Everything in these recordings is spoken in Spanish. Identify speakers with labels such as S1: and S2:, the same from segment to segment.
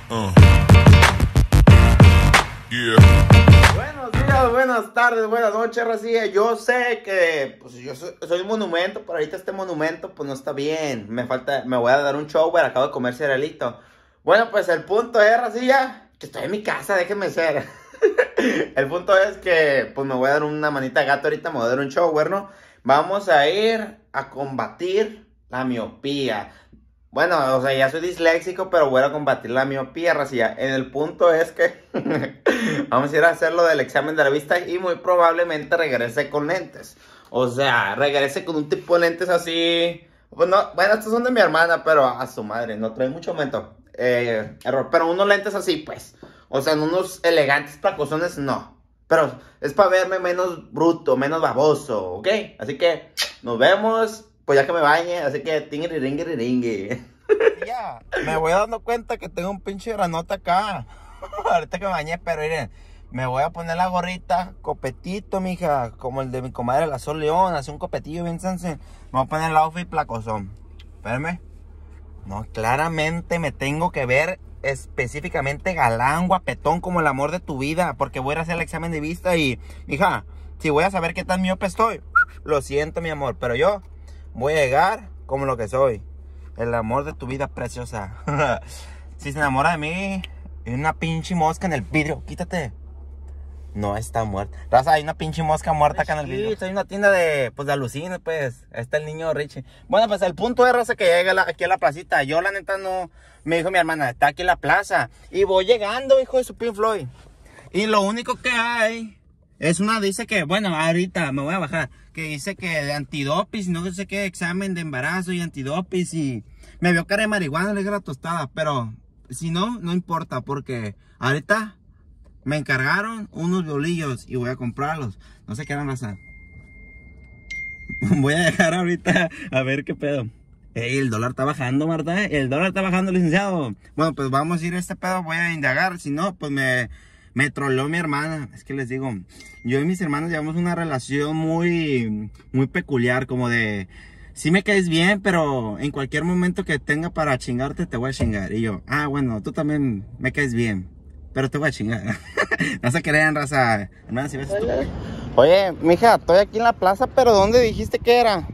S1: Buenos días, buenas tardes, buenas noches, racilla. Yo sé que pues yo soy un monumento, pero ahorita este monumento pues no está bien. Me voy a dar un show, pero acabo de comer cerealito. Bueno, pues el punto es, racilla, que estoy en mi casa, déjenme ser. El punto es que pues me voy a dar una manita de gato ahorita, me voy a dar un show, ¿no? Vamos a ir a combatir la miopía. Bueno, o sea, ya soy disléxico, pero voy a combatir la miopía, racilla. El punto es que vamos a ir a hacer lo del examen de la vista y muy probablemente regrese con lentes. O sea, regrese con un tipo de lentes así. Bueno, estos son de mi hermana, pero a su madre, no trae mucho aumento. Error, pero unos lentes así, pues. O sea, en unos elegantes placosones, no. Pero es para verme menos bruto, menos baboso, ¿ok? Así que nos vemos. Pues ya que me bañe, así que tingiriringuiriringue. Ya, me voy dando cuenta que tengo un pinche granote acá. Ahorita que me bañé, pero miren, me voy a poner la gorrita, copetito, mija, como el de mi comadre la Sol León, así un copetillo bien sense. Me voy a poner el outfit placosón. Espérame. No, claramente me tengo que ver específicamente galán, guapetón, como el amor de tu vida, porque voy a hacer el examen de vista y, mija, si voy a saber qué tan miope estoy, lo siento, mi amor, pero yo voy a llegar como lo que soy. El amor de tu vida preciosa. Si se enamora de mí, hay una pinche mosca en el vidrio. Quítate. No, está muerta. Raza, hay una pinche mosca muerta acá en el vidrio. Sí, estoy en una tienda de, pues, de alucines, pues. Ahí está el niño Richie. Bueno, pues el punto es, raza, que llegue aquí a la placita. Yo, la neta, no. Me dijo mi hermana, está aquí en la plaza. Y voy llegando, hijo de su Pink Floyd. Y lo único que hay es una, dice que, bueno, ahorita me voy a bajar, que dice que de antidopis, no sé qué, examen de embarazo y antidopis, y me vio cara de marihuana, le dije la tostada, pero si no, no importa, porque ahorita me encargaron unos bolillos y voy a comprarlos, no sé qué van a hacer. Voy a dejar ahorita a ver qué pedo. Ey, el dólar está bajando, ¿verdad? El dólar está bajando, licenciado. Bueno, pues vamos a ir a este pedo, voy a indagar, si no, pues me troleó mi hermana. Es que les digo, yo y mis hermanos llevamos una relación muy peculiar, como de, sí me caes bien, pero en cualquier momento que tenga para chingarte, te voy a chingar. Y yo, bueno, tú también me caes bien, pero te voy a chingar. No se crean, raza. Hermana, si ves tú. Oye, mija, estoy aquí en la plaza, pero ¿dónde dijiste que era?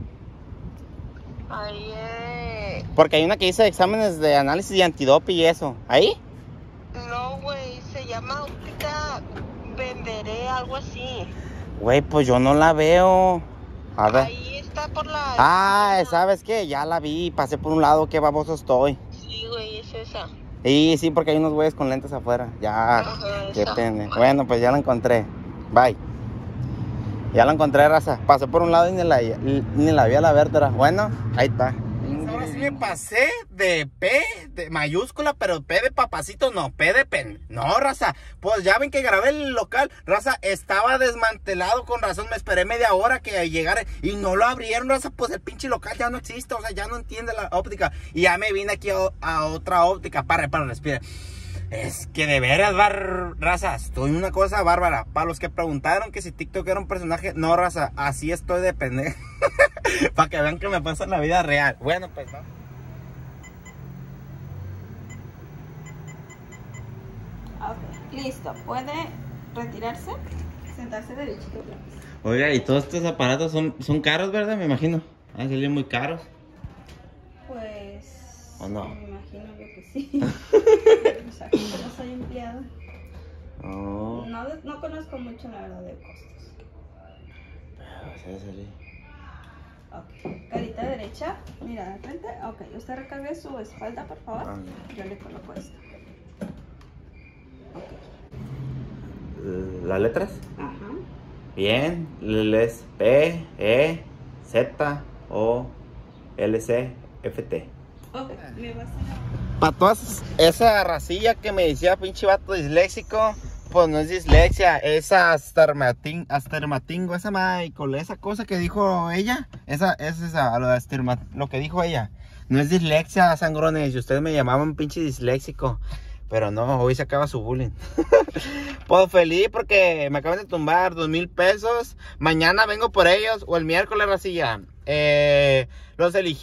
S2: Ahí,
S1: Porque hay una que dice exámenes de análisis y antidoping y eso. ¿Ahí?
S2: no, güey, se llama óptica Venderé, algo así.
S1: Güey, pues yo no la veo. A ver.
S2: Ahí está por la...
S1: ¿Sabes qué? Ya la vi, pasé por un lado, qué baboso estoy.
S2: Sí, güey, es esa.
S1: Sí, porque hay unos güeyes con lentes afuera. Ya,
S2: Ajá,
S1: qué
S2: esa.
S1: pena. Bueno, pues ya la encontré. Bye. Ya la encontré, raza. Pasé por un lado y ni la vi a la vértebra. Bueno, ahí está. Ahora sí me pasé de P de mayúscula, pero P de papacito no, P de pen. No, raza, pues ya ven que grabé el local, raza, estaba desmantelado, con razón, me esperé media hora que llegara y no lo abrieron, raza, pues el pinche local ya no existe, o sea, ya no entiende la óptica. Y ya me vine aquí a otra óptica, para, respira. Es que de veras, raza, estoy una cosa bárbara. Para los que preguntaron que si TikTok era un personaje, no, raza, así estoy de pendejo. Para que vean que me pasa en la vida real. Bueno, pues vamos.
S3: Ok, listo. ¿Puede retirarse? Sentarse derechito.
S1: Oiga, y todos estos aparatos son caros, ¿verdad? Me imagino. Han salido muy caros.
S3: Pues...
S1: ¿O no?
S3: Me imagino yo que sí. O sea, yo no soy empleada.
S1: Oh.
S3: No conozco mucho, la verdad, de costos.
S1: Pero se salir.
S3: Ok, carita derecha, mira de frente. Ok, usted recargue su espalda, por favor. Yo le coloco esto. Ok.
S1: ¿Las letras?
S3: Ajá.
S1: Bien, es P, E, Z, O, L, C, F, T.
S3: Ok, me va a hacer...
S1: Para todas esa racilla que me decía pinche vato disléxico, pues no es dislexia, es astigmatismo, esa Michael, esa cosa que dijo ella, lo que dijo ella. No es dislexia, sangrones, y ustedes me llamaban pinche disléxico, pero no, hoy se acaba su bullying. Pues feliz porque me acaban de tumbar 2,000 pesos, mañana vengo por ellos, o el miércoles, racilla. Los elegí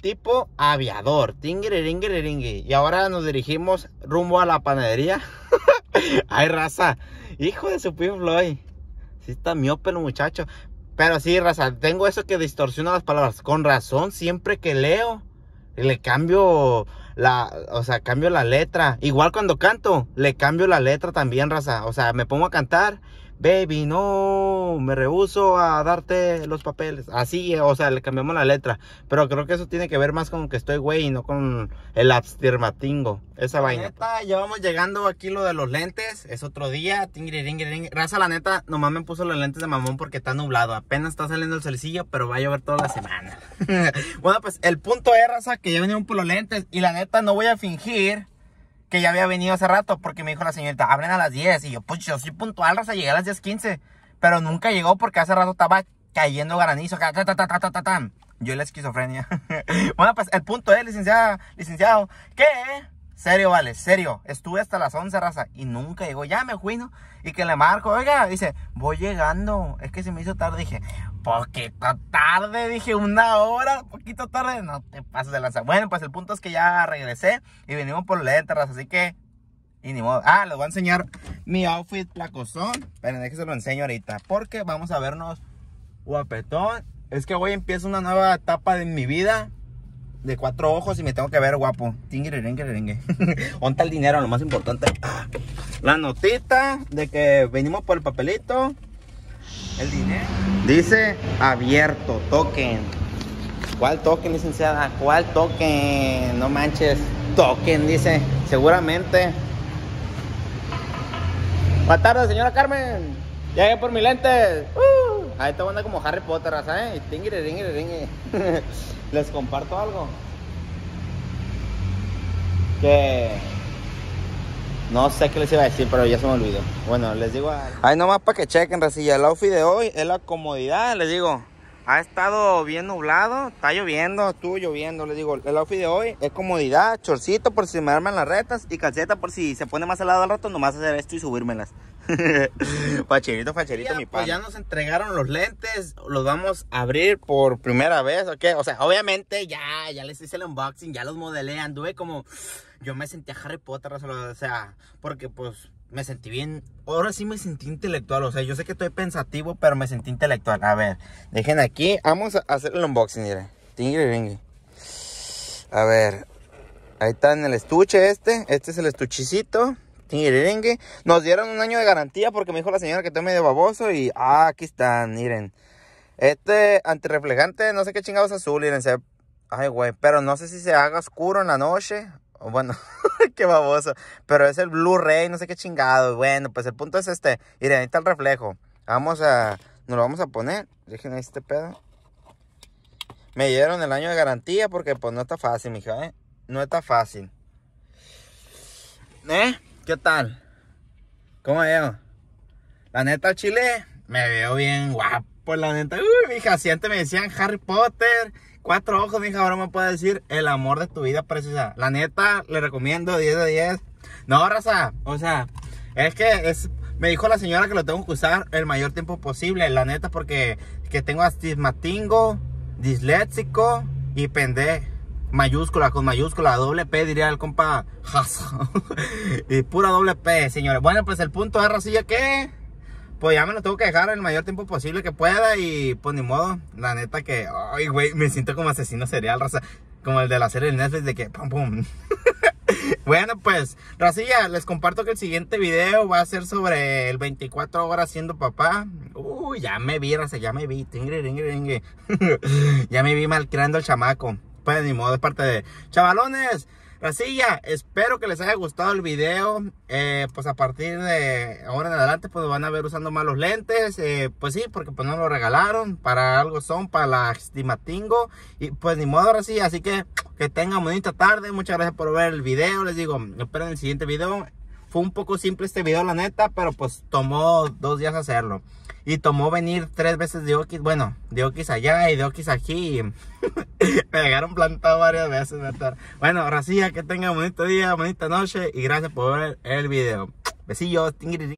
S1: tipo aviador. Tingiriringiringi. Y ahora nos dirigimos rumbo a la panadería. Ay, raza. Hijo de su Pink Floyd. Sí está miope el muchacho. Pero sí, raza, tengo eso que distorsiona las palabras. Con razón, siempre que leo, le cambio cambio la letra. Igual cuando canto, le cambio la letra también, raza. O sea, me pongo a cantar. Baby, no, me rehúso a darte los papeles. Así, o sea, le cambiamos la letra. Pero creo que eso tiene que ver más con que estoy güey y no con el abstirmatingo. Esa vaina. Neta, ya vamos llegando aquí lo de los lentes. Es otro día. Raza, la neta, nomás me puso los lentes de mamón porque está nublado. Apenas está saliendo el solcillo, pero va a llover toda la semana. Bueno, pues el punto es, raza, que ya venimos por los lentes. Y la neta, no voy a fingir que ya había venido hace rato, porque me dijo la señorita, abren a las 10, y yo, pues yo soy puntual, raza, llegué a las 10:15, pero nunca llegó porque hace rato estaba cayendo granizo, yo la esquizofrenia. Bueno, pues el punto es, licenciado, ¿qué? Serio, vale, serio, estuve hasta las 11, raza, y nunca llegó, ya me fui, ¿no? Y que le marco, oiga, dice, voy llegando, es que se me hizo tarde, dije, poquito tarde, dije, 1 hora, poquito tarde, no te pases de lanza. Bueno, pues el punto es que ya regresé y venimos por lentes, raza, así que, y ni modo. Ah, les voy a enseñar mi outfit placosón, pero que se lo enseño ahorita, porque vamos a vernos guapetón. Es que hoy empieza una nueva etapa de mi vida, de 4 ojos y me tengo que ver guapo. ¿Dónde está el dinero? Lo más importante. La notita de que venimos por el papelito. El dinero. Dice abierto, token. ¿Cuál token, licenciada? ¿Cuál token? No manches. Token, dice. Seguramente. Buenas tardes, señora Carmen. Llegué por mis lentes. Ahí te anda como Harry Potter, raza, Les comparto algo. Que no sé qué les iba a decir, pero ya se me olvidó. Bueno, les digo ahí nomás para que chequen, racilla. El outfit de hoy es la comodidad, les digo. Ha estado bien nublado, está lloviendo, estuvo lloviendo, les digo. El outfit de hoy es comodidad, chorcito por si me arman las retas y calceta por si se pone más helado al rato, nomás hacer esto y subírmelas. Facherito, mi pan. Pues ya nos entregaron los lentes, los vamos a abrir por primera vez, ¿ok? O sea, obviamente ya les hice el unboxing, ya los modelé, anduve como... Yo me sentía Harry Potter, o sea, porque pues me sentí bien, ahora sí me sentí intelectual, o sea, yo sé que estoy pensativo, pero me sentí intelectual. A ver, dejen aquí, vamos a hacer el unboxing, miren. A ver, ahí está en el estuche este es el estuchicito. Nos dieron 1 año de garantía porque me dijo la señora que estoy medio baboso y aquí están, miren. Este antirreflejante, no sé qué chingados azul, miren, ay güey, pero no sé si se haga oscuro en la noche. Bueno, qué baboso. Pero es el Blu-ray, no sé qué chingado. Bueno, pues el punto es miren, ahí está el reflejo. Nos lo vamos a poner. Dejen ahí este pedo. Me dieron el año de garantía porque pues no está fácil, mija, no está fácil. ¿Qué tal? ¿Cómo veo? La neta, chile, me veo bien guapo, la neta. Uy, mija, si antes me decían Harry Potter, 4 ojos, mija, ahora me puede decir el amor de tu vida preciosa. La neta, le recomiendo 10 de 10. No, raza, o sea, es que me dijo la señora que lo tengo que usar el mayor tiempo posible, la neta, porque que tengo astigmatismo, disléxico y pendejo. Mayúscula, con mayúscula, doble P, diría el compa y pura doble P, señores. Bueno, pues el punto es, racilla, que pues ya me lo tengo que dejar el mayor tiempo posible que pueda. Y pues ni modo, la neta que, ay güey, me siento como asesino serial, raza. Como el de la serie de Netflix de que pum pum. Bueno, pues, racilla, les comparto que el siguiente video va a ser sobre el 24 horas siendo papá. Ya me vi, raza, ya me vi. Ya me vi malcriando al chamaco. Pues ni modo, es parte de chavalones, racilla, espero que les haya gustado el video. Pues a partir de ahora en adelante pues van a ver usando más los lentes. Pues sí, porque pues no lo regalaron, para algo son, para la astigmatismo. Y pues ni modo, racilla, así que tengan bonita tarde. Muchas gracias por ver el video, les digo, esperen el siguiente video. Fue un poco simple este video, la neta, pero pues tomó 2 días hacerlo. Y tomó venir 3 veces de Oquis, bueno, de Oquis allá y de Oquis aquí. Me dejaron plantado varias veces, ¿verdad? Bueno, racilla, que tengan un bonito día, bonita noche y gracias por ver el video. Besillos.